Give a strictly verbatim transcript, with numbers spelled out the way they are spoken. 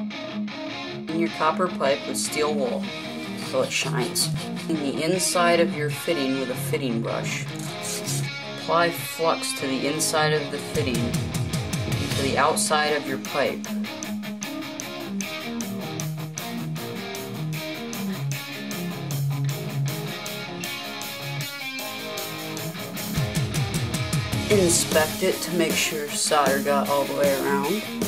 In your copper pipe with steel wool so it shines. In the inside of your fitting with a fitting brush. Apply flux to the inside of the fitting and to the outside of your pipe. Inspect it to make sure solder got all the way around.